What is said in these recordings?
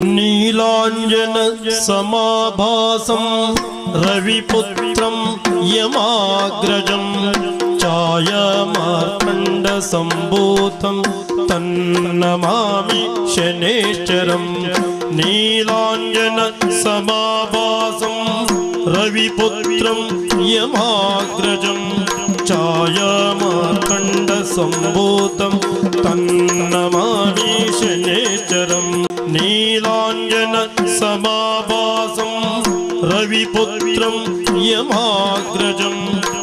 नीलाञ्जन समाभासं रविपुत्रं यमाग्रजं छायामार्कण्डसम्भूतं तन्नमामि शनैश्चरम्। नीलाञ्जन समाभासं रविपुत्रं यमाग्रजं छायामार्कण्डसम्भूतं तन्नमामि शनैश्चरम्। नीलाञ्जन समाभासं रविपुत्रं यमाग्रजं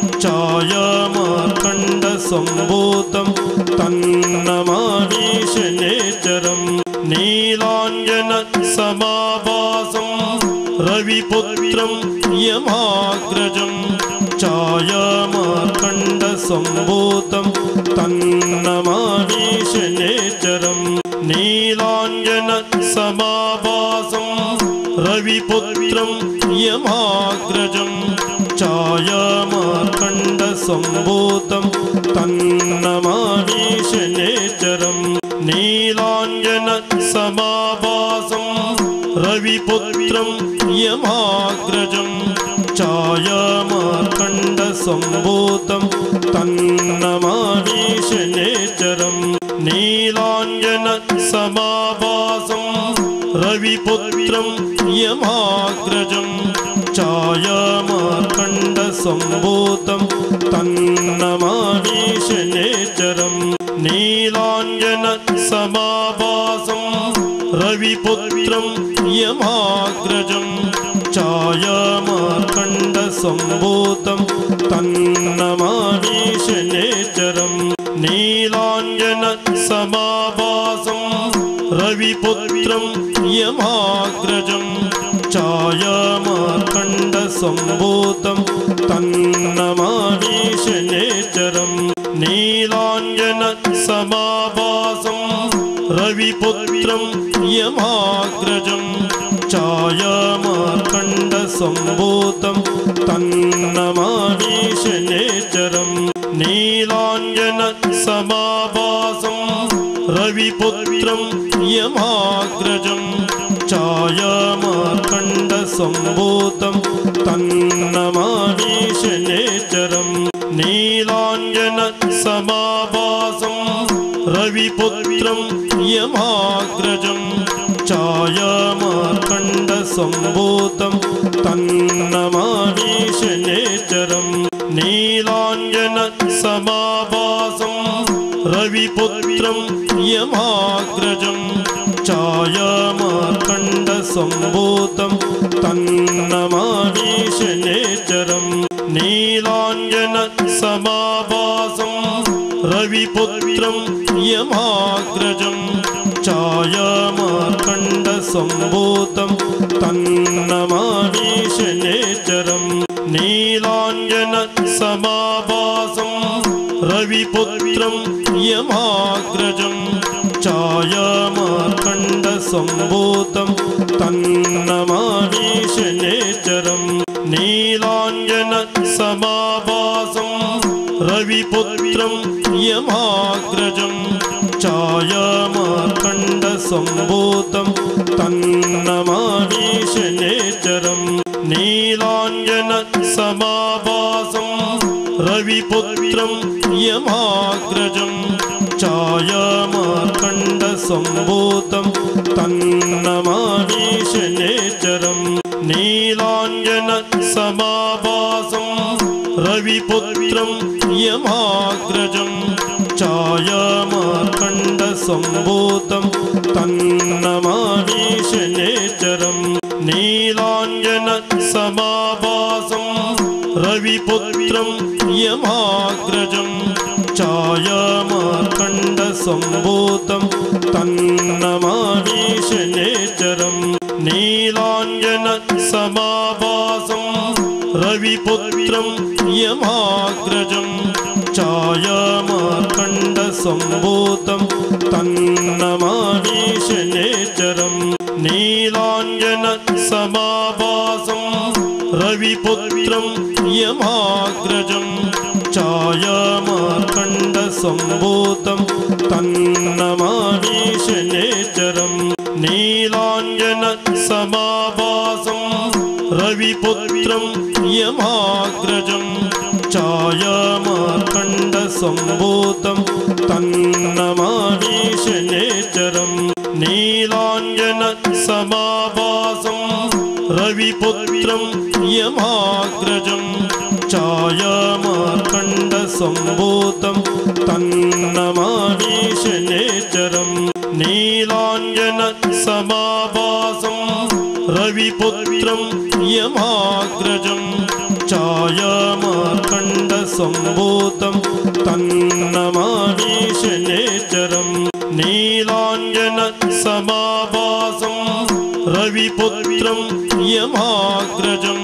छायामार्कण्डसम्भूतं तन्नमामि शनैश्चरम्। नीलाञ्जन समाभासं रविपुत्रं यमाग्रजं छायामार्कण्डसम्भूतं तन्नमामि शनैश्चरम्। नीलाञ्जन समाभासं रविपुत्रं यमाग्रजं छायामार्कण्डसम्भूतं तन्नमामि शनैश्चरम्। नीलाञ्जन समाभासं रविपुत्रं यमाग्रजं छायामार्कण्डसम्भूतं तन्नमामि शनैश्चरम्। नीलाञ्जन समाभासं रविपुत्रं यमाग्रजं छायामार्कण्डसम्भूतं तन्नमामि शनैश्चरम्। नीलाञ्जन समाभासं रविपुत्रं यमाग्रजं छायामार्कण्डसम्भूतं तन्नमामि शनैश्चरम्। नीलाञ्जन समाभासं रविपुत्रं यमाग्रजं छायामार्कण्डसम्भूतं तन्नमामि शनैश्चरम्। नीलाञ्जन समाभासं रविपुत्रं यमाग्रजं छायामार्कण्डसम्भूतं तन्नमामि शनैश्चरम्। नीलाञ्जन समाभासं रविपुत्रं यमाग्रजं छायामार्कण्डसम्भूतं तन्नमामि शनैश्चरम्। नीलाञ्जन समाभासं रविपुत्रं यमाग्रजं छायामार्कण्डसम्भूतं तन्नमामि शनैश्चरम्। नीलाञ्जन समाभासं रविपुत्रं यमाग्रजं छायामार्कण्डसम्भूतं तन्नमामि शनैश्चरम्। नीलाञ्जन समाभासं रविपुत्रं यमाग्रजं छायामार्कण्डसम्भूतं तन्नमामि शनैश्चरम्। नीलाञ्जन समाभासं रविपुत्रं यमाग्रजं छायामार्कण्डसम्भूतं तन्नमामि शनैश्चरम्। नीलाञ्जन समाभासं रविपुत्रं यमाग्रजं छायामार्कण्डसम्भूतं तन्नमामि शनैश्चरम्। नीलाञ्जन समाभासं रविपुत्रं यमाग्रजं छायामार्कण्डसम्भूतं तन्नमामि शनैश्चरम्। नीलाञ्जन समाभासं रविपुत्रं यमाग्रजं छायामार्कण्डसम्भूतं तन्नमामि शनैश्चरम्। नीलाञ्जन समाभासं रविपुत्रं यमाग्रजं छायामार्कण्डसम्भूतं तन्नमामि शनैश्चरम्। नीलाञ्जन समाभासं रविपुत्रं यमाग्रजं छायामार्कण्डसम्भूतं तन्नमामि शनैश्चरम्। नीलाञ्जन समाभासं रविपुत्रं यमाग्रजं छायामार्कण्डसम्भूतं तन्नमामि शनैश्चरम्। नीलाञ्जन समाभासं रविपुत्रं यमाग्रजं छायामार्कण्डसम्भूतं तन्नमामि शनैश्चरम् नीलाञ्जन समाभासं रविपुत्रं यमाग्रजं छायामार्कण्डसम्भूतं तन्नमामि शनैश्चरम् नीलाञ्जन समाभासं रविपुत्रं यमाग्रजं छायामार्कण्डसम्भूतं तन्नमामि शनैश्चरम् नीलाञ्जन समाभासं रविपुत्रं यमाग्रजं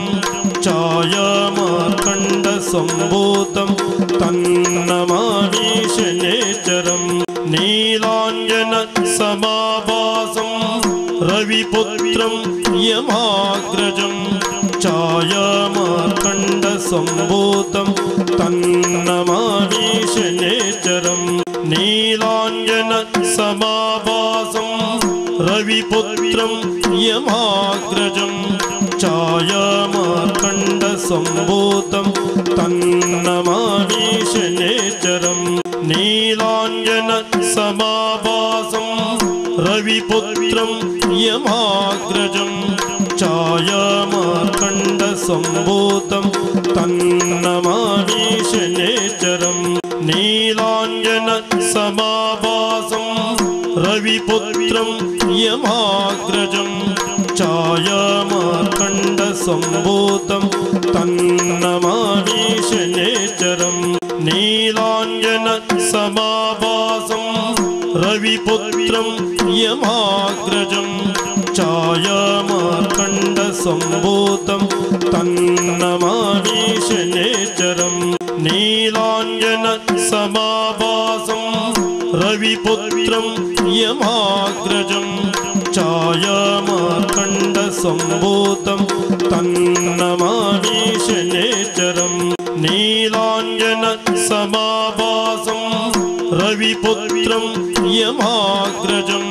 छायामार्कण्डसम्भूतं तन्नमामि शनैश्चरम् नीलाञ्जन समाभासं रविपुत्रं यमाग्रजं छायामार्कण्डसम्भूतं तन्नमामि शनैश्चरम् नीलाञ्जन समाभासं रविपुत्रं यमाग्रजं छायामार्कण्डसम्भूतं तन्नमामि शनैश्चरम् नीलाञ्जन समाभासं रविपुत्रं यमाग्रजं छायामार्कण्डसम्भूतं तन्नमामि शनैश्चरम् नीलाञ्जन समाभासं रविपुत्रं यमाग्रजं छायामार्कण्डसम्भूतं तन्नमामि शनैश्चरम् नीलाञ्जन समाभासं रविपुत्रं यमाग्रजं छायामार्कण्डसम्भूतं तन्नमामि शनैश्चरम् नीलाञ्जन समाभासं रविपुत्रं यमाग्रजं छायामार्कण्डसम्भूतं तन्नमामि शनैश्चरम् नीलाञ्जन समाभासं रविपुत्रं यमाग्रजं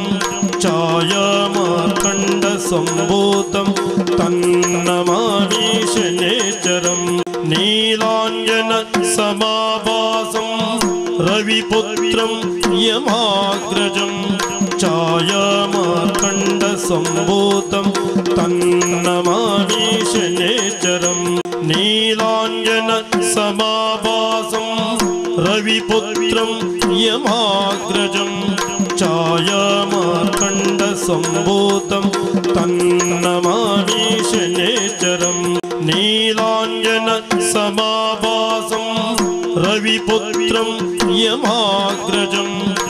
छायामार्कण्डसम्भूतं तन्नमामि शनैश्चरम् नीलाञ्जन समाभासं रविपुत्रं यमाग्रजं छायामार्कण्डसम्भूतं तन्नमामि शनैश्चरम् नीलाञ्जन समाभासं रविपुत्रं यमाग्रजं छायामार्कण्डसम्भूतं तन्नमामि शनैश्चरम् नीलाञ्जन समाभासं रविपुत्रं यमाग्रजं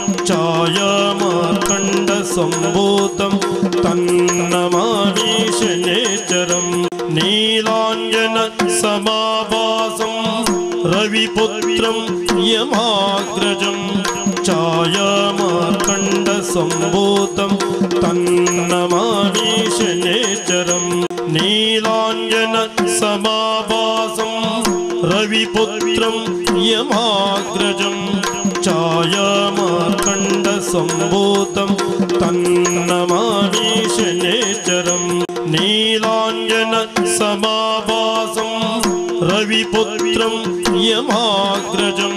छायामार्कण्डसम्भूतं तन्नमामि शनैश्चरम् नीलाञ्जन समाभासं रविपुत्रं यमाग्रजं छायामार्कण्डसम्भूतं तन्नमामि शनैश्चरम् नीलाञ्जन समाभासं रविपुत्रं यमाग्रजं छायामार्कण्डसम्भूतं तन्नमामि शनैश्चरम् नीलाञ्जन समाभासं रविपुत्रं यमाग्रजं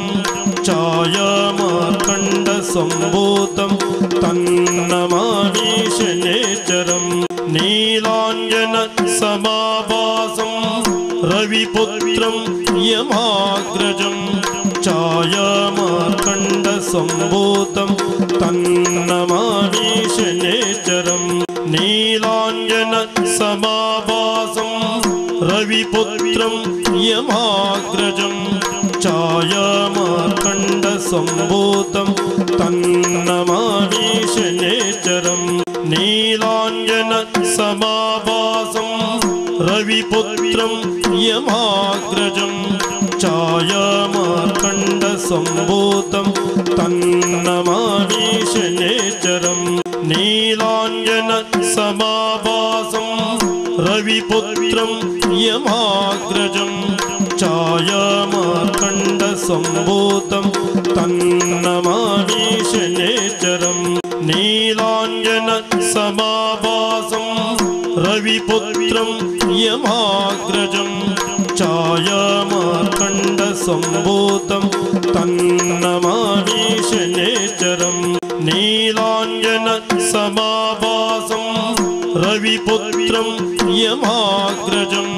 छायामार्कण्डसम्भूतं तन्नमामि शनैश्चरम् नीलाञ्जन समाभासं रविपुत्रं यमाग्रजं छायामार्कण्डसम्भूतं तन्नमामि शनैश्चरम् नीलाञ्जन समाभासं रविपुत्रं यमाग्रजं छायामार्कण्डसम्भूतं तन्नमामि शनैश्चरम् नीलाञ्जन समाभासं रविपुत्रं यमाग्रजं छायामार्कण्डसम्भूतं तन्नमामि शनैश्चरम् नीलाञ्जन समाभासं रविपुत्रं यमाग्रजं छायामार्कण्डसम्भूतं तन्नमामि शनैश्चरम् नीलाञ्जन समाभासं रविपुत्रं यमाग्रजं छायामार्कण्डसम्भूतं तन्नमामि शनैश्चरं नीलाञ्जनसमाभासं रविपुत्रं यमाग्रजं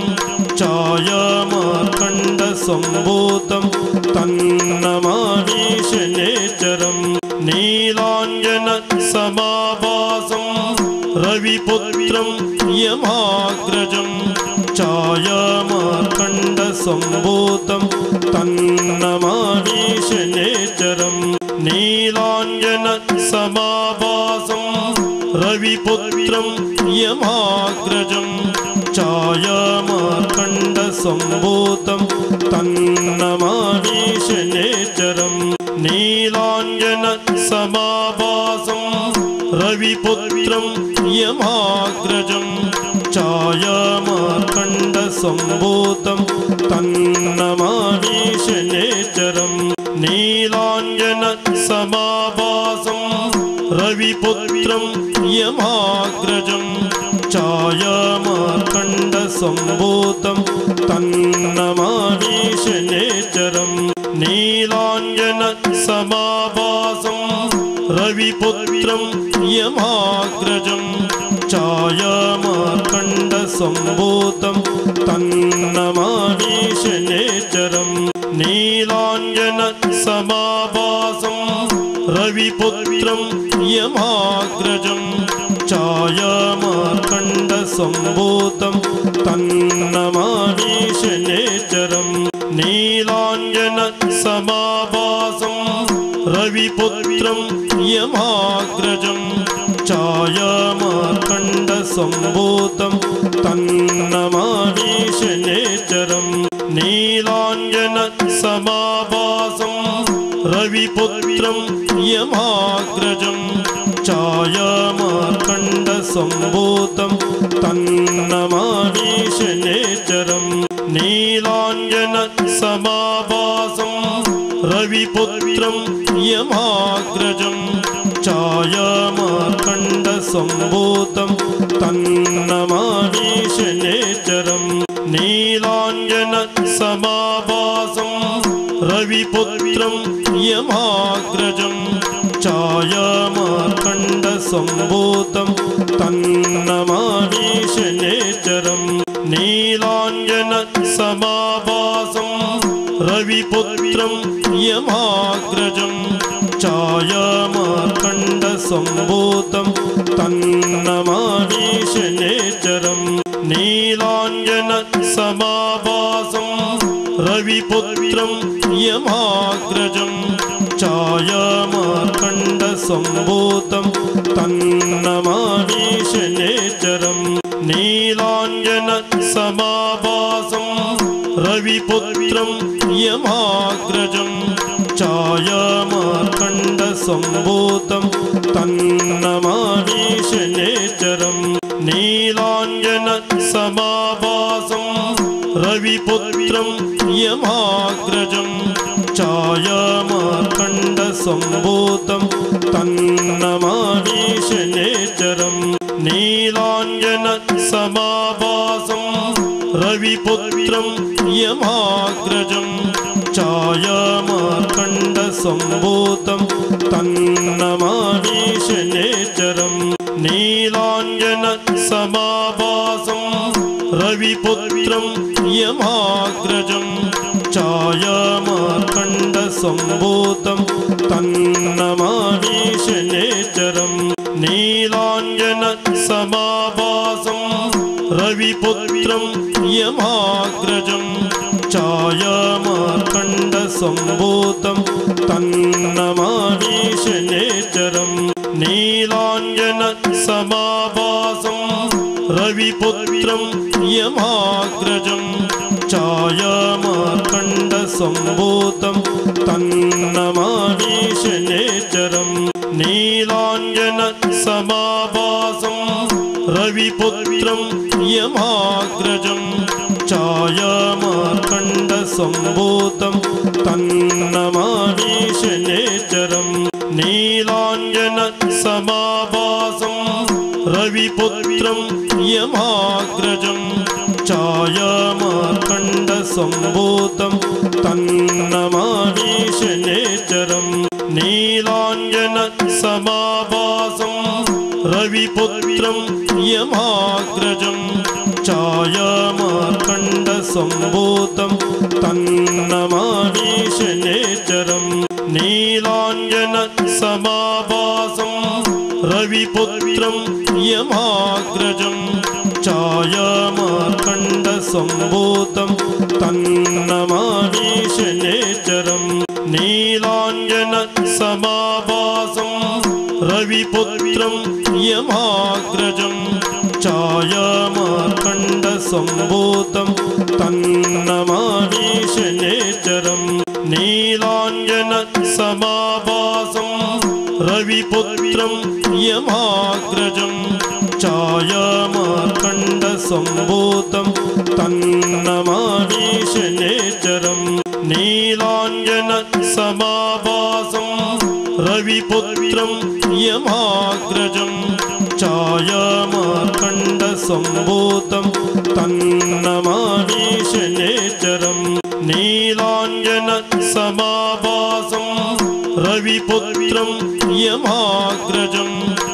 छायामार्कण्डसम्भूतं तन्नमामि शनैश्चरं नीलाञ्जनसमाभासं रविपुत्रं यमाग्रजं छायामार्कण्डसम्भूतं तन्नमामि शनैश्चरं नीलाञ्जनसमाभासं रविपुत्रं यमाग्रजं छायामार्कण्डसम्भूतं तन्नमामि शनैश्चरं नीलाञ्जनसमाभासं रविपुत्रं यमाग्रजं छायामार्कण्डसम्भूतं तन्नमामि शनैश्चरं नीलाञ्जनसमाभासं रविपुत्रं यमाग्रजं छायामार्कण्डसम्भूतं तन्नमामि शनैश्चरं नीलाञ्जनसमाभासं रविपुत्रं यमाग्रजं छायामार्कण्डसम्भूतं तन्नमामि शनैश्चरं नीलाञ्जनसमाभासं रविपुत्रं यमाग्रजं छायामार्कण्डसम्भूतं तन्नमामि शनैश्चरं नीलाञ्जनसमाभासं रविपुत्रं यमाग्रजं छायामार्कण्डसम्भूतं तन्नमामि शनैश्चरं नीलाञ्जनसमाभासं रविपुत्रं यमाग्रजं छायामार्कण्डसम्भूतं तन्नमामि शनैश्चरं नीलाञ्जनसमाभासं रविपुत्रं यमाग्रजं छायामार्कण्डसम्भूतं तन्नमामि शनैश्चरं नीलाञ्जनसमाभासं रविपुत्रं यमाग्रजं छायामार्कण्डसम्भूतं तन्नमामि शनैश्चरं नीलाञ्जनसमाभासं रविपुत्रं यमाग्रजं छायामार्कण्डसम्भूतं तन्नमामि शनैश्चरं नीलाञ्जनसमाभासं रविपुत्रं यमाग्रजं छायामार्कण्डसम्भूतं तन्नमामि शनैश्चरं नीलाञ्जनसमाभासं रविपुत्रं यमाग्रजं छायामार्कण्डसम्भूतं तन्नमामि शनैश्चरं नीलाञ्जनसमाभासं रविपुत्रं यमाग्रजं छायामार्कण्डसम्भूतं तन्नमामि शनैश्चरं नीलाञ्जनसमाभासं रविपुत्रं यमाग्रजं छायामार्कण्डसम्भूतं तन्नमामि शनैश्चरं नीलाञ्जनसमाभासं रविपुत्रं यमाग्रजं छायामार्कण्डसम्भूतं तन्नमामि शनैश्चरं नीलाञ्जनसमाभासं रविपुत्रं यमाग्रजं छायामार्कण्डसम्भूतं तन्नमामि शनैश्चरं नीलाञ्जनसमाभासं रविपुत्रं यमाग्रजं छायामार्कण्डसम्भूतं तन्नमामि शनैश्चरं नीलाञ्जनसमाभासं रविपुत्रं यमाग्रजं छायामार्कण्डसम्भूतं तन्नमामि शनैश्चरं नीलाञ्जनसमाभासं रविपुत्रं यमाग्रजं छायामार्कण्डसम्भूतं तन्नमामि शनैश्चरं नीलाञ्जनसमाभासं रविपुत्रं यमाग्रजं छायामार्कण्डसम्भूतं तन्नमामि शनैश्चरं नीलाञ्जनसमाभासं रविपुत्रं यमाग्रजं छायामार्कण्डसम्भूतं तन्नमामि शनैश्चरं नीलाञ्जनसमाभासं रविपुत्रं यमाग्रजं छायामार्कण्डसम्भूतं तन्नमामि शनैश्चरं नीलाञ्जनसमाभासं रविपुत्रं यमाग्रजं छायामार्कण्डसम्भूतं तन्नमामि शनैश्चरं नीलाञ्जनसमाभासं रविपुत्रं यमाग्रजं छायामार्कण्डसम्भूतं तन्नमामि शनैश्चरं नीलाञ्जनसमाभासं रविपुत्रं यमाग्रजं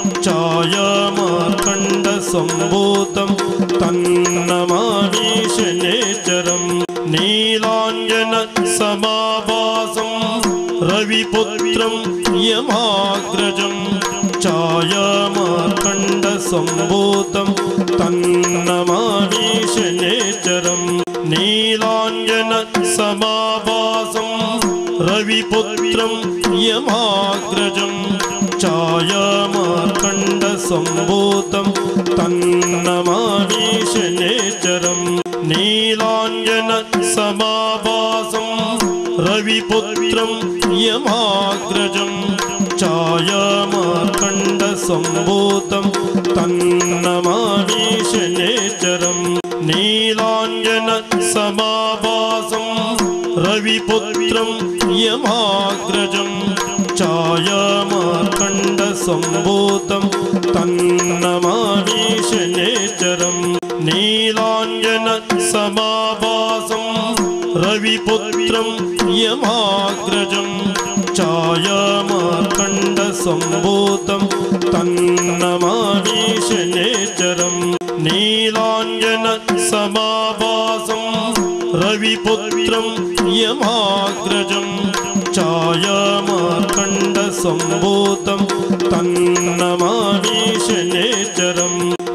छायामार्कण्डसम्भूतं तन्नमामि शनैश्चरं नीलाञ्जनसमाभासं रविपुत्रं यमाग्रजं छायामार्कण्डसम्भूतं तन्नमामि शनैश्चरं नीलाञ्जनसमाभासं रविपुत्रं यमाग्रजं छायामार्कण्डसम्भूतं तन्नमामि शनैश्चरं नीलाञ्जनसमाभासं रविपुत्रं यमाग्रजं छायामार्कण्डसम्भूतं तन्नमामि शनैश्चरं नीलाञ्जनसमाभासं रविपुत्रं यमाग्रजं छायामार्कण्डसम्भूतं तन्नमामि शनैश्चरं नीलाञ्जनसमाभासं रविपुत्रं यमाग्रजं छायामार्कण्डसम्भूतं तन्नमामि शनैश्चरं नीलाञ्जनसमाभासं रविपुत्रं यमाग्रजं छायामार्कण्डसम्भूतं तन्नमामि शनैश्चरं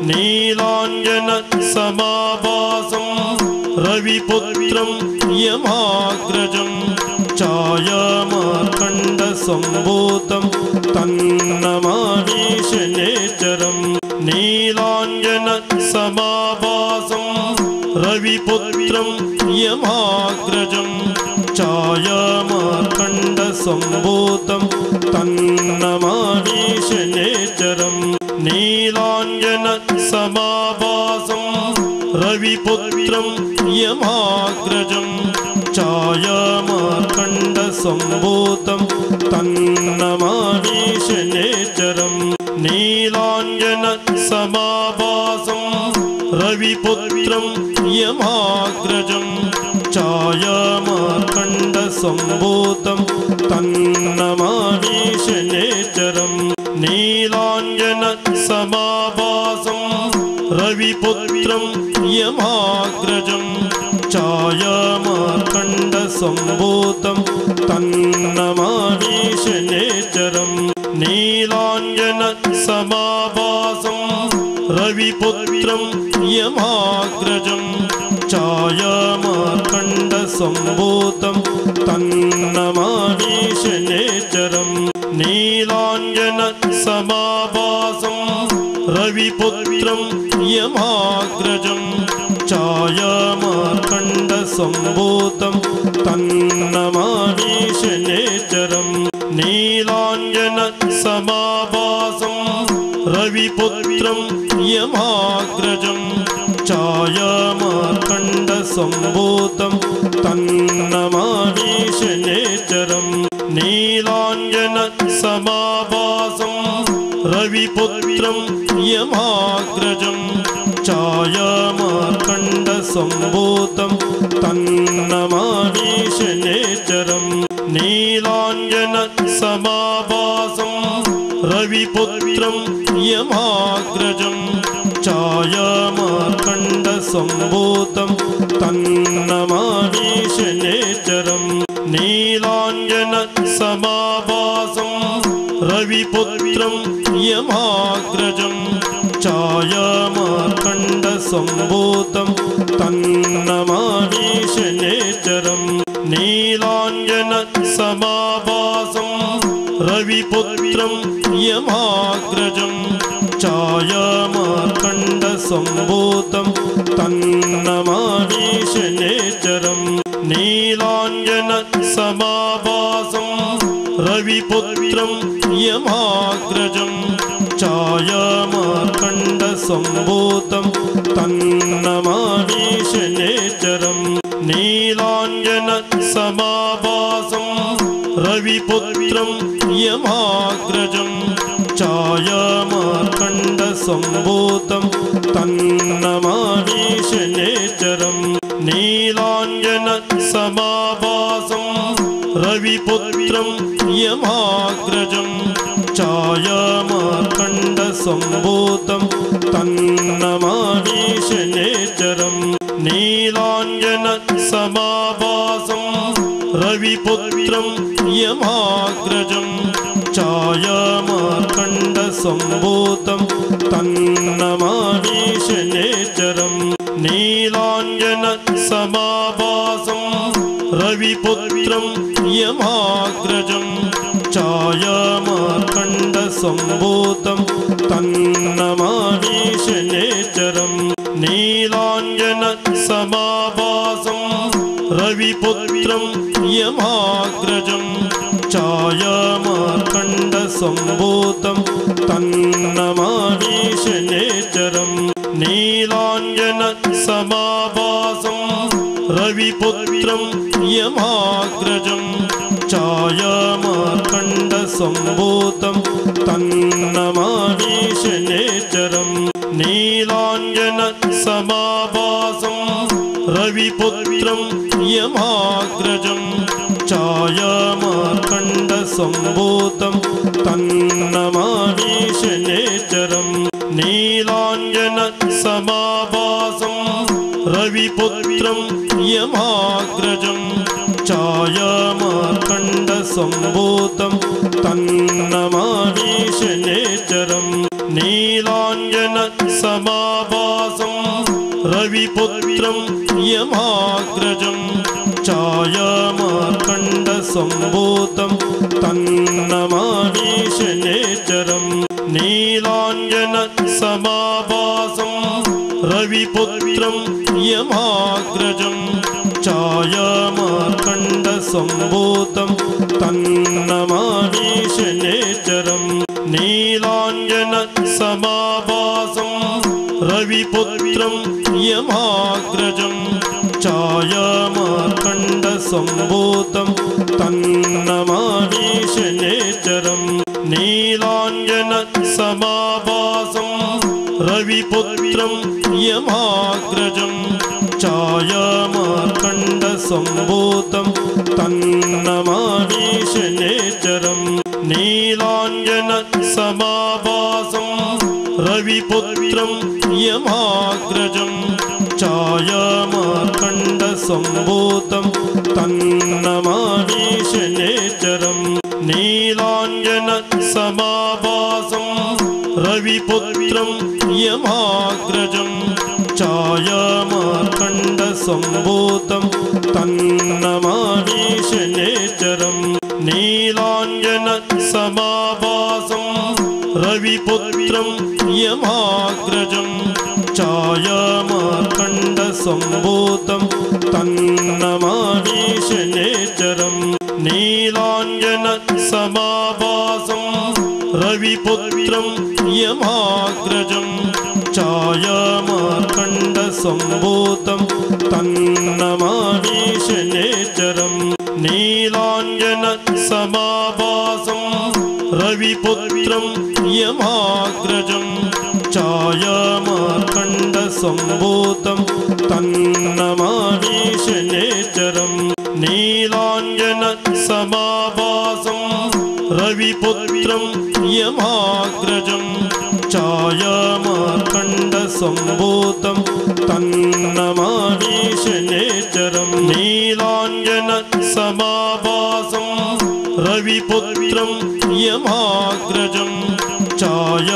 नीलाञ्जनसमाभासं रविपुत्रं यमाग्रजं छायामार्कण्डसम्भूतं तन्नमामि शनैश्चरं नीलाञ्जनसमाभासं रविपुत्रं यमाग्रजं छायामार्कण्डसम्भूतं तन्नमामि शनैश्चरं नीलाञ्जनसमाभासं रविपुत्रं यमाग्रजं छायामार्कण्डसम्भूतं तन्नमामि शनैश्चरं नीलाञ्जनसमाभासं रविपुत्रं यमाग्रजं छायामार्कण्डसम्भूतं तन्नमामि शनैश्चरं नीलाञ्जनसमाभासं रविपुत्रं यमाग्रजं छायामार्कण्डसम्भूतं तन्नमामि शनैश्चरं नीलाञ्जनसमाभासं रविपुत्रं यमाग्रजं छायामार्कण्डसम्भूतं तन्नमामि शनैश्चरं नीलाञ्जनसमाभासं रविपुत्रं यमाग्रजं छायामार्कण्डसम्भूतं तन्नमामि शनैश्चरं नीलाञ्जनसमाभासं रविपुत्रं यमाग्रजं छायामार्कण्डसम्भूतं तन्नमामि शनैश्चरं नीलाञ्जनसमाभासं रविपुत्रं रविपुत्रं यमाग्रजं छायामार्कण्डसम्भूतं तन्नमामि शनैश्चरं नीलाञ्जनसमाभासं रविपुत्रं यमाग्रजं छायामार्कण्डसम्भूतं तन्नमामि शनैश्चरं नीलाञ्जनसमाभासं रविपुत्रं यमाग्रजं छायामार्कण्डसम्भूतं तन्नमामि शनैश्चरं नीलाञ्जनसमाभासं रविपुत्रं यमाग्रजं छायामार्कण्डसम्भूतं तन्नमामि शनैश्चरं नीलाञ्जनसमाभासं रविपुत्रं यमाग्रजं छायामार्कण्डसम्भूतं तन्नमामि शनैश्चरं नीलाञ्जनसमाभासं रविपुत्रं यमाग्रजं छायामार्कण्डसम्भूतं तन्नमामि शनैश्चरं नीलाञ्जनसमाभासं रविपुत्रं यमाग्रजं छायामार्कण्डसम्भूतं तन्नमामि शनैश्चरं नीलाञ्जनसमाभासं रविपुत्रं यमाग्रजं छायामार्कण्डसम्भूतं तन्नमामि शनैश्चरं नीलाञ्जनसमाभासं रविपुत्रं यमाग्रजं छायामार्कण्डसम्भूतं तन्नमामि शनैश्चरं नीलाञ्जनसमाभासं रविपुत्रं यमाग्रजं छायामार्कण्डसम्भूतं तन्नमामि शनैश्चरं नीलाञ्जनसमाभासं रविपुत्रं यमाग्रजं छायामार्कण्डसम्भूतं तन्नमामि शनैश्चरं नीलाञ्जनसमाभासं रविपुत्रं यमाग्रजं छायामार्कण्डसम्भूतं तन्नमामि शनैश्चरं नीलाञ्जनसमाभासं रविपुत्रं यमाग्रजं छायामार्कण्डसम्भूतं तन्नमामि शनैश्चरं नीलाञ्जनसमाभासं रविपुत्रं यमाग्रजं छायामार्कण्डसम्भूतं तन्नमामि शनैश्चरं नीलाञ्जनसमाभासं रविपुत्रं यमाग्रजं छायामार्कण्डसम्भूतं तन्नमामि शनैश्चरं नीलाञ्जनसमाभासं रविपुत्रं यमाग्रजं छायामार्कण्डसम्भूतं तन्नमामि शनैश्चरं नीलाञ्जनसमाभासं रविपुत्रं यमाग्रजं छायामार्कण्डसम्भूतं तन्नमामि शनैश्चरं नीलाञ्जनसमाभासं रविपुत्रं यमाग्रजं छायामार्कण्डसम्भूतं तन्नमामि शनैश्चरं नीलाञ्जनसमाभासं रविपुत्रं यमाग्रजं छायामार्कण्डसम्भूतं तन्नमामि शनैश्चरं नीलाञ्जनसमाभासं रविपुत्रं यमाग्रजं छायामार्कण्डसम्भूतं तन्नमामि शनैश्चरं नीलाञ्जनसमाभासं रविपुत्रं यमाग्रजं छायामार्कण्डसम्भूतं तन्नमामि शनैश्चरं नीलाञ्जनसमाभासं रविपुत्रं यमाग्रजं छायामार्कण्डसम्भूतं तन्नमामि शनैश्चरम् नीलाञ्जनसमाभासं रविपुत्रं यमाग्रजं छायामार्कण्डसम्भूतं तन्नमामि शनैश्चरम् नीलाञ्जनसमाभासं रविपुत्रं यमाग्रजं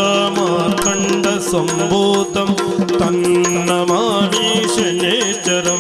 छायामार्कण्डसम्भूतं तन्नमामि शनैश्चरम्